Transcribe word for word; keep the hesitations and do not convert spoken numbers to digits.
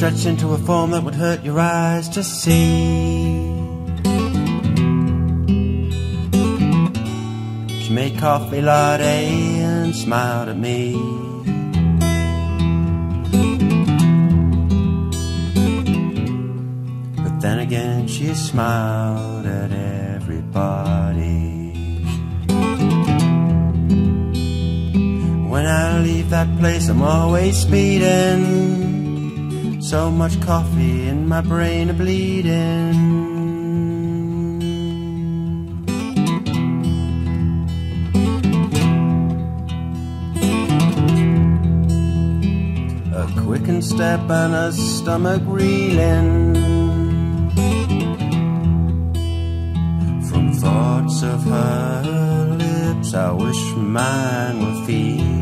stretch into a form that would hurt your eyes to see. She made coffee latte and smiled at me. But then again she smiled at everybody. When I leave that place I'm always speeding, so much coffee in my brain a bleeding. A quickened step and a stomach reeling from thoughts of her lips. I wish mine were feeling.